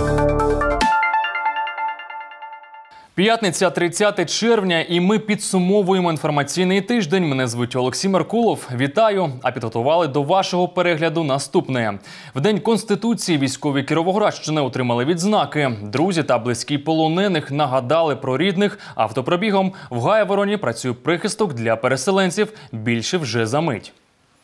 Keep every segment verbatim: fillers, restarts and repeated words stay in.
П'ятниця, тридцяте червня, і ми підсумовуємо інформаційний тиждень. Мене звуть Олексій Меркулов. Вітаю, а підготували до вашого перегляду наступне. В День Конституції військові Кіровоградщини отримали відзнаки. Друзі та близькі полонених нагадали про рідних. Автопробігом в Гайвороні працює прихисток для переселенців. Більше вже за мить.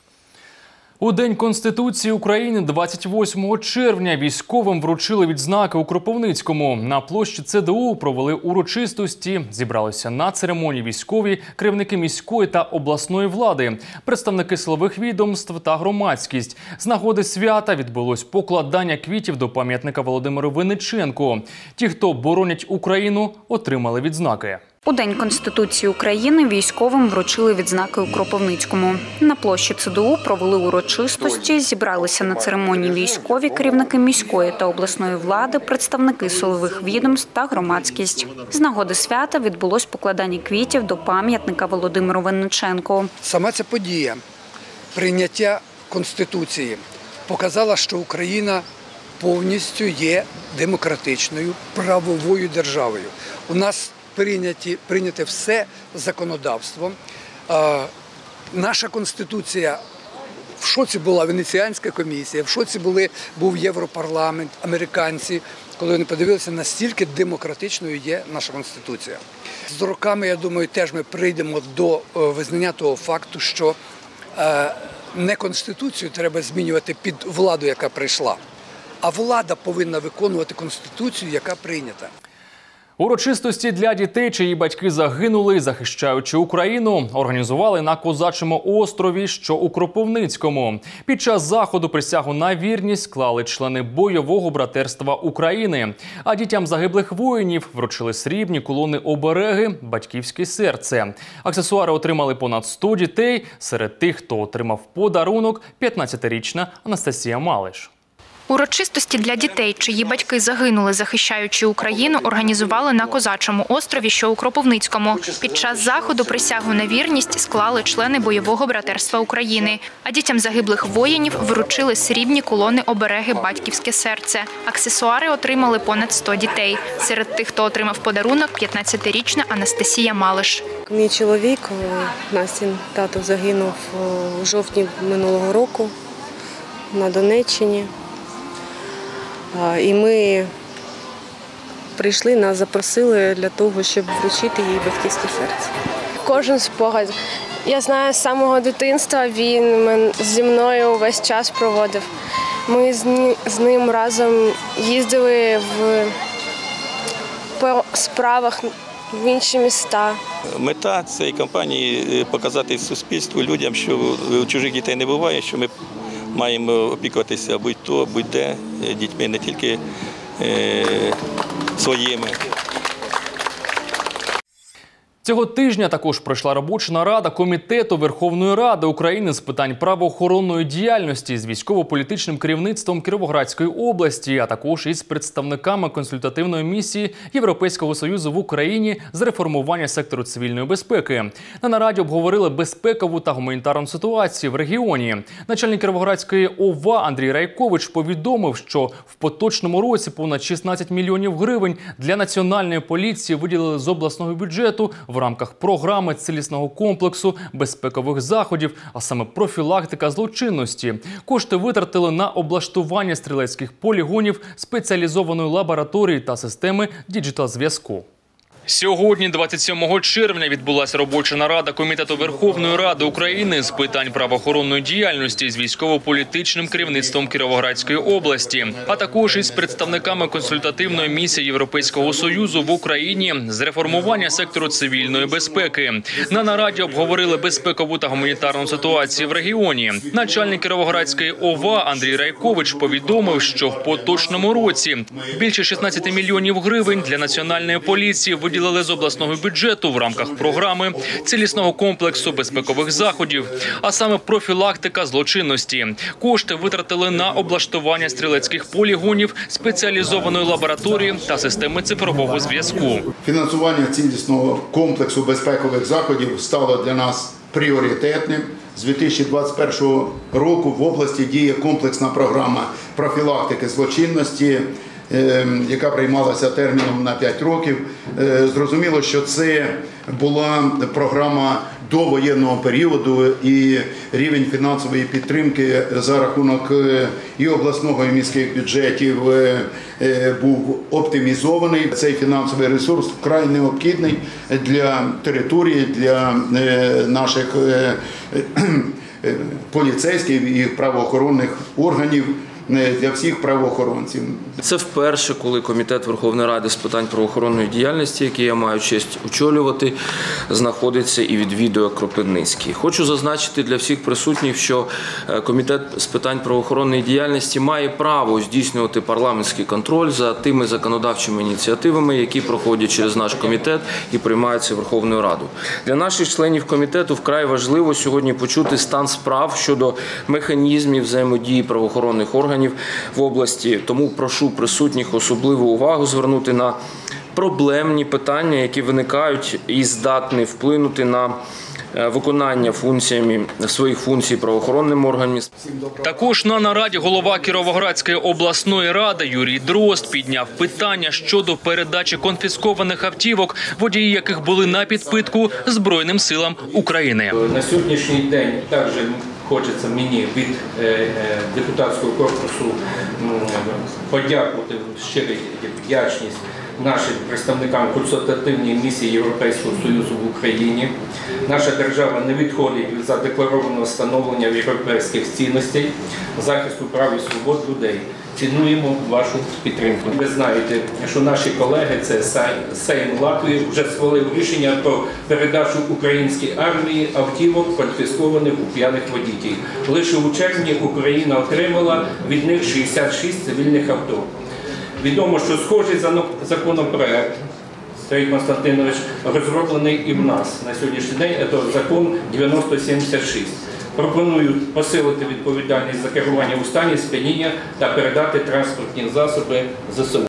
У День Конституції України двадцять восьмого червня військовим вручили відзнаки у Кропивницькому. На площі Це Де У провели урочистості. Зібралися на церемонії військові, керівники міської та обласної влади, представники силових відомств та громадськість. З нагоди свята відбулось покладання квітів до пам'ятника Володимиру Винниченку. Ті, хто боронять Україну, отримали відзнаки. У День Конституції України військовим вручили відзнаки у Кропивницькому. На площі Це Де У провели урочистості, зібралися на церемонії військові, керівники міської та обласної влади, представники силових відомств та громадськість. З нагоди свята відбулось покладання квітів до пам'ятника Володимиру Винниченку. Сама ця подія, прийняття Конституції, показала, що Україна повністю є демократичною, правовою державою. У нас Прийняті, прийняте все законодавство. Е, наша Конституція, в шоці була Венеціанська комісія, в шоці були, був Європарламент, американці, коли вони подивилися, настільки демократичною є наша Конституція. З роками, я думаю, теж ми прийдемо до визнання того факту, що е, не Конституцію треба змінювати під владу, яка прийшла, а влада повинна виконувати Конституцію, яка прийнята. Урочистості для дітей, чиї батьки загинули, захищаючи Україну, організували на Козачому острові, що у Кропивницькому. Під час заходу присягу на вірність склали члени бойового братерства України. А дітям загиблих воїнів вручили срібні кулони-обереги «Батьківське серце». Аксесуари отримали понад сто дітей. Серед тих, хто отримав подарунок – п'ятнадцятирічна Анастасія Малиш. Урочистості для дітей, чиї батьки загинули, захищаючи Україну, організували на Козачому острові, що у Кропивницькому. Під час заходу присягу на вірність склали члени бойового братерства України. А дітям загиблих воїнів вручили срібні кулони-обереги «Батьківське серце». Аксесуари отримали понад сто дітей. Серед тих, хто отримав подарунок – п'ятнадцятирічна Анастасія Малиш. Мій чоловік, Настін тато, загинув у жовтні минулого року на Донеччині. І ми прийшли, нас запросили для того, щоб вручити їй батьківське серце. Кожен спогад. Я знаю, з самого дитинства він зі мною весь час проводив. Ми з ним разом їздили в по справах в інші міста. Мета цієї кампанії – показати суспільству, людям, що у чужих дітей не буває, що ми маємо опікуватися будь-то, будь-де дітьми, не тільки е, своїми. Цього тижня також пройшла робоча нарада Комітету Верховної Ради України з питань правоохоронної діяльності з військово-політичним керівництвом Кіровоградської області, а також із представниками консультативної місії Європейського Союзу в Україні з реформування сектору цивільної безпеки. На нараді обговорили безпекову та гуманітарну ситуацію в регіоні. Начальник Кіровоградської О В А Андрій Райкович повідомив, що в поточному році понад шістнадцять мільйонів гривень для національної поліції виділили з обласного бюджету в рамках програми цілісного комплексу безпекових заходів, а саме профілактика злочинності. Кошти витратили на облаштування стрілецьких полігонів, спеціалізованої лабораторії та системи діджитал-зв'язку. Сьогодні, двадцять сьомого червня, відбулася робоча нарада Комітету Верховної Ради України з питань правоохоронної діяльності з військово-політичним керівництвом Кіровоградської області, а також із представниками консультативної місії Європейського Союзу в Україні з реформування сектору цивільної безпеки. На нараді обговорили безпекову та гуманітарну ситуацію в регіоні. Начальник Кіровоградської О В А Андрій Райкович повідомив, що в поточному році більше шістнадцять мільйонів гривень для національної поліції виділили виділили з обласного бюджету в рамках програми цілісного комплексу безпекових заходів, а саме профілактика злочинності. Кошти витратили на облаштування стрілецьких полігонів, спеціалізованої лабораторії та системи цифрового зв'язку. Фінансування цілісного комплексу безпекових заходів стало для нас пріоритетним. З дві тисячі двадцять першого року в області діє комплексна програма профілактики злочинності, яка приймалася терміном на п'ять років. Зрозуміло, що це була програма до воєнного періоду, і рівень фінансової підтримки за рахунок і обласного, і міських бюджетів був оптимізований. Цей фінансовий ресурс вкрай необхідний для території, для наших поліцейських і правоохоронних органів, для всіх правоохоронців. Це вперше, коли Комітет Верховної Ради з питань правоохоронної діяльності, який я маю честь очолювати, знаходиться і відвідує Кропивницький. Хочу зазначити для всіх присутніх, що Комітет з питань правоохоронної діяльності має право здійснювати парламентський контроль за тими законодавчими ініціативами, які проходять через наш комітет і приймаються Верховною Радою. Для наших членів комітету вкрай важливо сьогодні почути стан справ щодо механізмів взаємодії правоохоронних органів в області. Тому прошу присутніх особливу увагу звернути на проблемні питання, які виникають і здатні вплинути на виконання функціями своїх функцій правоохоронним органам. Також на нараді голова Кіровоградської обласної ради Юрій Дрозд підняв питання щодо передачі конфіскованих автівок, водії яких були на підпитку Збройним силам України. На сьогоднішній день також хочеться мені від депутатського корпусу подякувати, щира вдячність нашим представникам консультативної місії Європейського Союзу в Україні. Наша держава не відходить від задекларованого становлення європейських цінностей, захисту прав і свобод людей. Цінуємо вашу підтримку. Ви знаєте, що наші колеги, це Сейм Латвії, вже схвалив рішення про передачу українській армії автівок, конфіскованих у п'яних водіїв. Лише у червні Україна отримала від них шістдесят шість цивільних авто. Відомо, що схожий законопроект, Сергій Константинович, розроблений і в нас на сьогоднішній день, це закон дев'яносто сімдесят шість. Пропонують посилити відповідальність за керування у стані сп'яніння та передати транспортні засоби ЗСУ.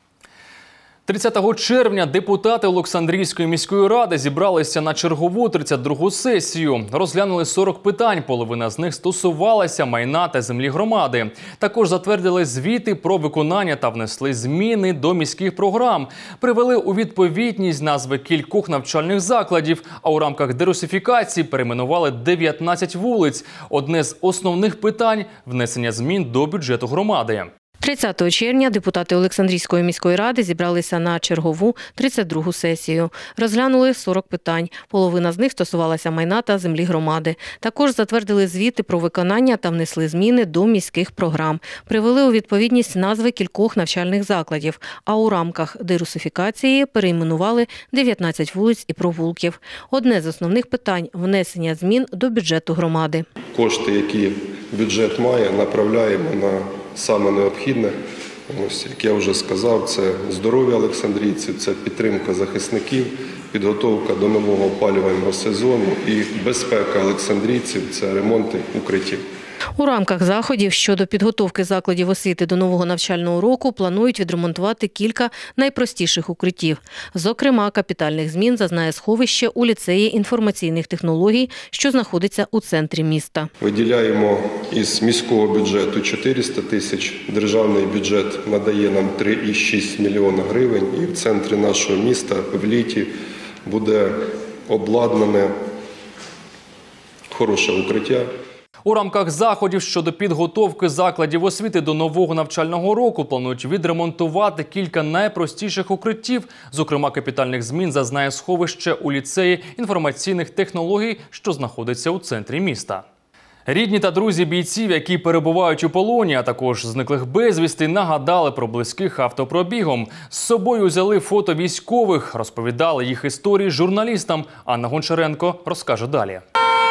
тридцятого червня депутати Олександрійської міської ради зібралися на чергову тридцять другу сесію. Розглянули сорок питань, половина з них стосувалася майна та землі громади. Також затвердили звіти про виконання та внесли зміни до міських програм. Привели у відповідність назви кількох навчальних закладів, а у рамках дерусифікації перейменували дев'ятнадцять вулиць. Одне з основних питань – внесення змін до бюджету громади. тридцятого червня депутати Олександрійської міської ради зібралися на чергову тридцять другу сесію. Розглянули сорок питань. Половина з них стосувалася майна та землі громади. Також затвердили звіти про виконання та внесли зміни до міських програм. Привели у відповідність назви кількох навчальних закладів, а у рамках дерусифікації перейменували дев'ятнадцять вулиць і провулків. Одне з основних питань – внесення змін до бюджету громади. Кошти, які бюджет має, направляємо на саме необхідне. Ось, як я вже сказав, це здоров'я олександрійців, це підтримка захисників, підготовка до нового опалювального сезону і безпека олександрійців – це ремонти укриттів. У рамках заходів щодо підготовки закладів освіти до нового навчального року планують відремонтувати кілька найпростіших укриттів. Зокрема, капітальних змін зазнає сховище у ліцеї інформаційних технологій, що знаходиться у центрі міста. Виділяємо із міського бюджету чотириста тисяч, державний бюджет надає нам три цілих шість мільйона гривень, і в центрі нашого міста в літі буде обладнане хороше укриття. У рамках заходів щодо підготовки закладів освіти до нового навчального року планують відремонтувати кілька найпростіших укриттів. Зокрема, капітальних змін зазнає сховище у ліцеї інформаційних технологій, що знаходиться у центрі міста. Рідні та друзі бійців, які перебувають у полоні, а також зниклих безвісти, нагадали про близьких автопробігом. З собою взяли фото військових, розповідали їх історії журналістам. Анна Гончаренко розкаже далі.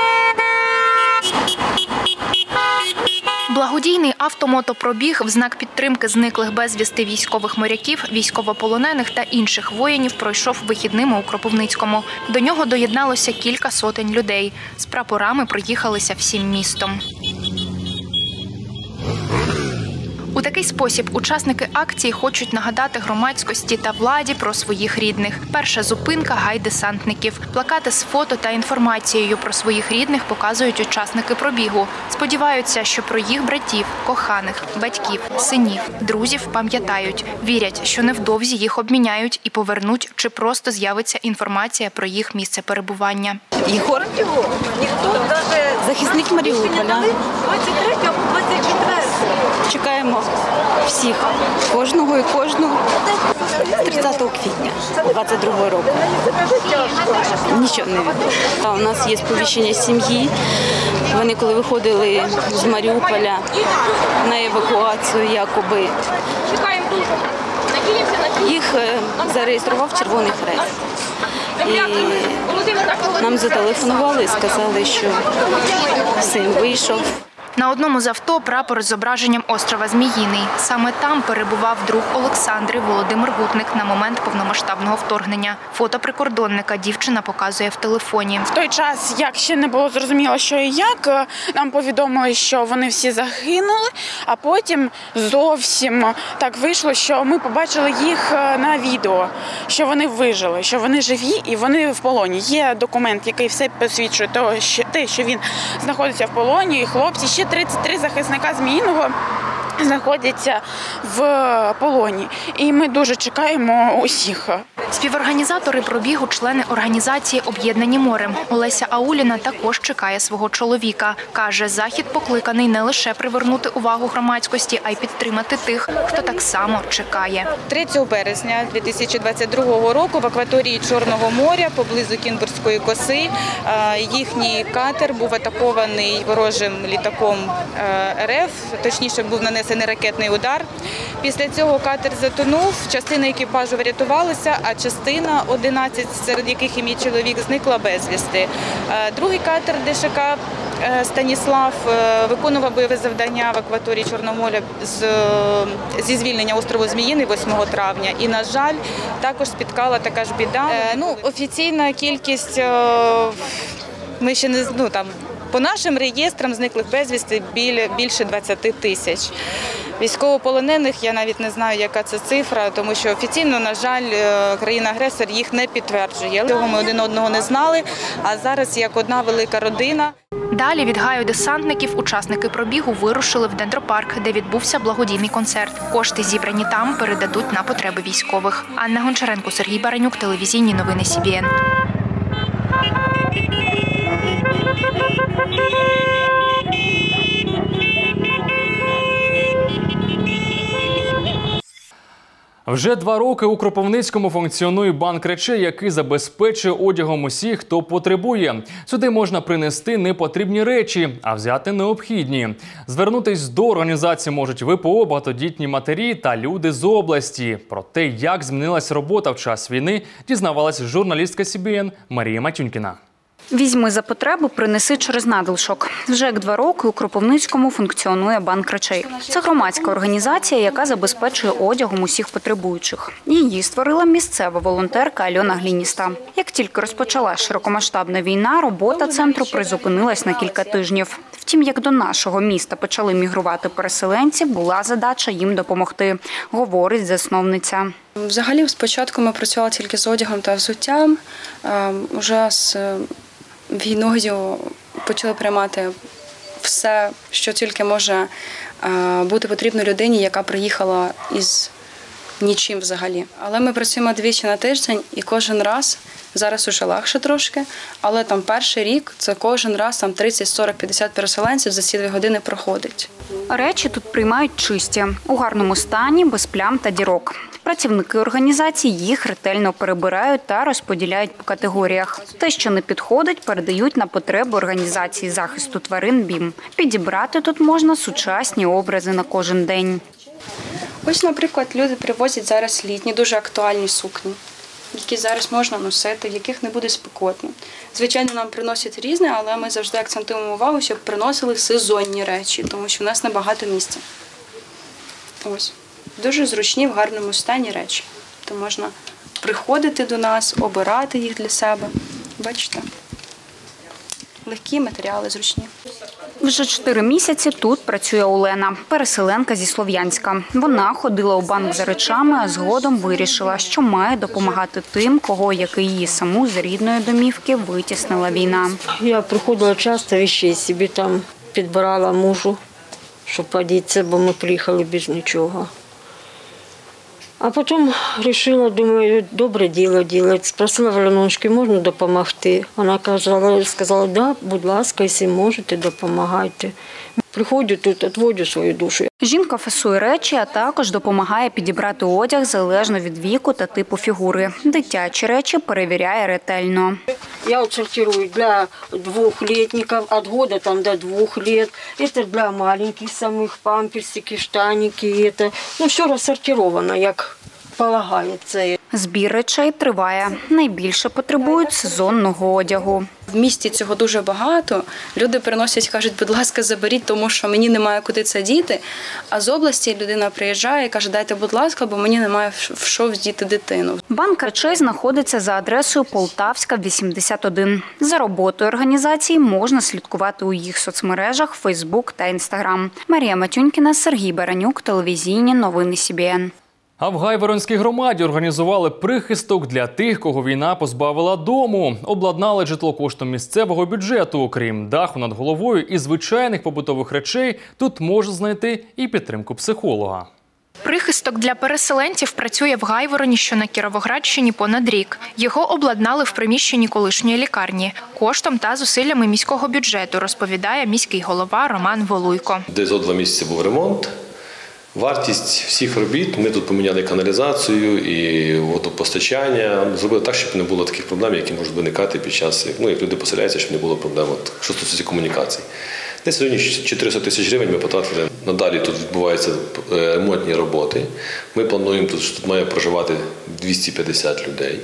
Благодійний автомотопробіг в знак підтримки зниклих безвісти військових моряків, військовополонених та інших воїнів пройшов вихідними у Кропивницькому. До нього доєдналося кілька сотень людей. З прапорами проїхалися всім містом. У такий спосіб учасники акції хочуть нагадати громадськості та владі про своїх рідних. Перша зупинка – гай десантників. Плакати з фото та інформацією про своїх рідних показують учасники пробігу. Сподіваються, що про їх братів, коханих, батьків, синів, друзів пам'ятають. Вірять, що невдовзі їх обміняють і повернуть, чи просто з'явиться інформація про їх місце перебування. Ігор, захисник Маріуполя. Чекаємо всіх, кожного і кожну тридцятого квітня двадцять другого року. Нічого не відомо. У нас є сповіщення сім'ї. Вони коли виходили з Маріуполя на евакуацію, якоби їх зареєстрував Червоний Хрест. І нам зателефонували і сказали, що син вийшов. На одному з авто прапор з зображенням острова Зміїний. Саме там перебував друг Олександри Володимир Гутник на момент повномасштабного вторгнення. Фото прикордонника дівчина показує в телефоні. В той час, як ще не було зрозуміло, що і як, нам повідомили, що вони всі загинули, а потім зовсім так вийшло, що ми побачили їх на відео, що вони вижили, що вони живі і вони в полоні. Є документ, який все посвідчує те, що він знаходиться в полоні, і хлопці ще тридцять три захисника Зміїного знаходяться в полоні. І ми дуже чекаємо усіх. Співорганізатори пробігу – члени організації «Об'єднані морем». Олеся Ауліна також чекає свого чоловіка. Каже, захід покликаний не лише привернути увагу громадськості, а й підтримати тих, хто так само чекає. третього березня дві тисячі двадцять другого року в акваторії Чорного моря, поблизу Кінбурзької коси, їхній катер був атакований ворожим літаком РФ, точніше був нанесений ракетний удар. Після цього катер затонув, частина екіпажу врятувалася, а частина, одинадцять, серед яких і мій чоловік, зникла безвісти. Другий катер ДШК «Станіслав» виконував бойове завдання в акваторії Чорного моря зі звільнення острову Зміїний восьмого травня. І, на жаль, також спіткала така ж біда. Ну, офіційна кількість, ми ще не, ну, там, по нашим реєстрам зниклих безвісти більше двадцяти тисяч. Військовополонених я навіть не знаю, яка це цифра, тому що офіційно, на жаль, країна-агресор їх не підтверджує. Цього ми один одного не знали, а зараз як одна велика родина. Далі від гаю десантників учасники пробігу вирушили в дендропарк, де відбувся благодійний концерт. Кошти, зібрані там, передадуть на потреби військових. Анна Гончаренко, Сергій Баранюк, телевізійні новини Сі Бі Ен. Вже два роки у Кропивницькому функціонує банк речей, який забезпечує одягом усіх, хто потребує. Сюди можна принести непотрібні речі, а взяти необхідні. Звернутись до організації можуть В По О, багатодітні матері та люди з області. Про те, як змінилась робота в час війни, дізнавалась журналістка Сі Бі Ен Марія Матюнькіна. Візьми за потребу, принеси через надлишок. Вже як два роки у Кропивницькому функціонує банк речей. Це громадська організація, яка забезпечує одягом усіх потребуючих. Її створила місцева волонтерка Альона Глініста. Як тільки розпочала широкомасштабна війна, робота центру призупинилась на кілька тижнів. Втім, як до нашого міста почали мігрувати переселенці, була задача їм допомогти, говорить засновниця. Взагалі, спочатку ми працювали тільки з одягом та взуттям. Уже з війною почали приймати все, що тільки може бути потрібно людині, яка приїхала із нічим взагалі. Але ми працюємо двічі на тиждень і кожен раз, зараз уже легше трошки, але там перший рік це кожен раз там тридцять, сорок, п'ятдесят переселенців за ці дві години проходить. Речі тут приймають чисті, у гарному стані, без плям та дірок. Працівники організації їх ретельно перебирають та розподіляють по категоріях. Те, що не підходить, передають на потреби організації захисту тварин БІМ. Підібрати тут можна сучасні образи на кожен день. Ось, наприклад, люди привозять зараз літні, дуже актуальні сукні, які зараз можна носити, в яких не буде спекотно. Звичайно, нам приносять різне, але ми завжди акцентуємо увагу, щоб приносили сезонні речі, тому що в нас небагато місця. Ось. Дуже зручні, в гарному стані речі. То можна приходити до нас, обирати їх для себе. Бачите? Легкі матеріали, зручні. Вже чотири місяці тут працює Олена, переселенка зі Слов'янська. Вона ходила у банк за речами, а згодом вирішила, що має допомагати тим, кого, як і її саму, з рідної домівки витіснила війна. Я приходила часто, речей собі там підбирала мужу, щоб подіться, бо ми приїхали без нічого. А потім вирішила, думаю, добре діло робити. Спросила в Леночки, можна допомогти? Вона казала, сказала, да, будь ласка, якщо можете, допомагайте. Приходжу тут, відводжу свою душу. Жінка фасує речі, а також допомагає підібрати одяг залежно від віку та типу фігури. Дитячі речі перевіряє ретельно. Я от сортирую для двухлетников, от года там до двух лет. Это для маленьких самих, памперсики, штаники. Это, ну, все розсортировано, як полагається. Збір речей триває. Найбільше потребують сезонного одягу. В місті цього дуже багато. Люди приносять, кажуть, будь ласка, заберіть, тому що мені немає куди це діти. А з області людина приїжджає і каже, дайте, будь ласка, бо мені немає в що вдіти дитину. Банк речей знаходиться за адресою Полтавська, вісімдесят один. За роботою організації можна слідкувати у їх соцмережах Фейсбук та Інстаграм. Марія Матюнькіна, Сергій Баранюк, телевізійні новини Сі Бі Ен. А в Гайворонській громаді організували прихисток для тих, кого війна позбавила дому. Обладнали житло коштом місцевого бюджету. Окрім даху над головою і звичайних побутових речей, тут можна знайти і підтримку психолога. Прихисток для переселенців працює в Гайвороні, що на Кіровоградщині, понад рік. Його обладнали в приміщенні колишньої лікарні. Коштом та зусиллями міського бюджету, розповідає міський голова Роман Волуйко. Десь за два місяці був ремонт. Вартість всіх робіт, ми тут поміняли каналізацію і водопостачання, зробили так, щоб не було таких проблем, які можуть виникати під час, ну, як люди поселяються, щоб не було проблем, от, що стосується комунікацій. Десь сьогодні чотириста тисяч гривень ми потратили. Надалі тут відбуваються ремонтні роботи. Ми плануємо, що тут має проживати двісті п'ятдесят людей.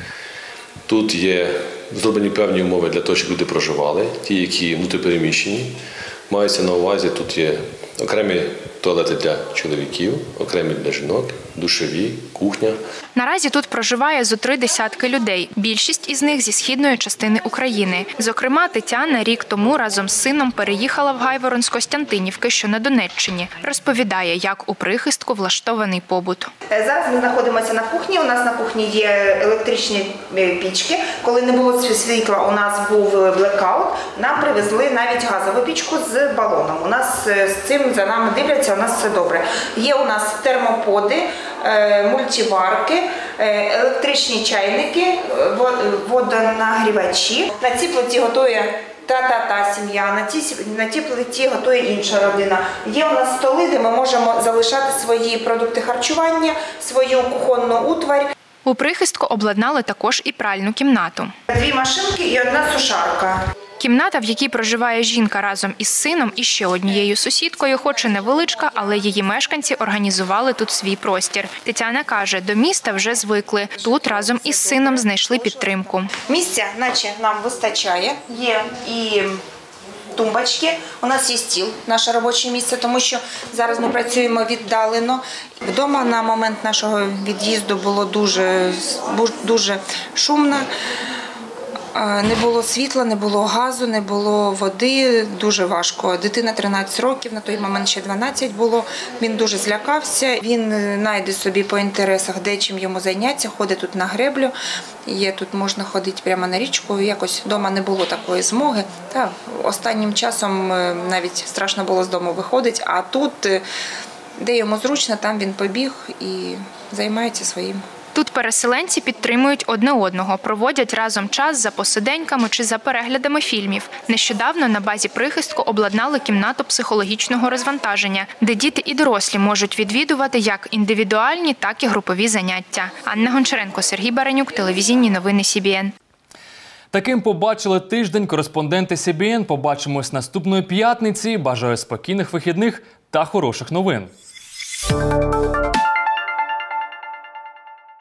Тут є зроблені певні умови для того, щоб люди проживали, ті, які внутріпереміщені. Мається на увазі, тут є окремі туалети для чоловіків, окремі для жінок, душові, кухня. Наразі тут проживає зо три десятки людей. Більшість із них зі східної частини України. Зокрема, Тетяна рік тому разом з сином переїхала в Гайворон з Костянтинівки, що на Донеччині. Розповідає, як у прихистку влаштований побут. Зараз ми знаходимося на кухні. У нас на кухні є електричні пічки. Коли не було світла, у нас був блекаут. Нам привезли навіть газову пічку з балоном. У нас з цим за нами дивляться, у нас все добре. Є у нас термоподи, мультиварки, електричні чайники, водонагрівачі. На цій плиті готує та-та-та сім'я, на тій, на тій плиті готує інша родина. Є у нас столи, де ми можемо залишати свої продукти харчування, свою кухонну утварь. У прихистку обладнали також і пральну кімнату. Дві машинки і одна сушарка. Кімната, в якій проживає жінка разом із сином і ще однією сусідкою, хоч і невеличка, але її мешканці організували тут свій простір. Тетяна каже, до міста вже звикли. Тут разом із сином знайшли підтримку. Місця, наче нам вистачає, є і тумбочки. У нас є стіл, наше робоче місце, тому що зараз ми працюємо віддалено. Вдома на момент нашого від'їзду було дуже, дуже шумно. Не було світла, не було газу, не було води, дуже важко. Дитина тринадцять років, на той момент ще дванадцять було. Він дуже злякався, він знайде собі по інтересах, де чим йому зайнятися, ходить тут на греблю. Є тут можна ходити прямо на річку, якось вдома не було такої змоги. Та останнім часом навіть страшно було з дому виходити, а тут, де йому зручно, там він побіг і займається своїм. Тут переселенці підтримують одне одного, проводять разом час за посиденьками чи за переглядами фільмів. Нещодавно на базі прихистку обладнали кімнату психологічного розвантаження, де діти і дорослі можуть відвідувати як індивідуальні, так і групові заняття. Анна Гончаренко, Сергій Баранюк, телевізійні новини Сі Бі Ен. Таким побачили тиждень кореспонденти Сі Бі Ен. Побачимось наступної п'ятниці. Бажаю спокійних вихідних та хороших новин.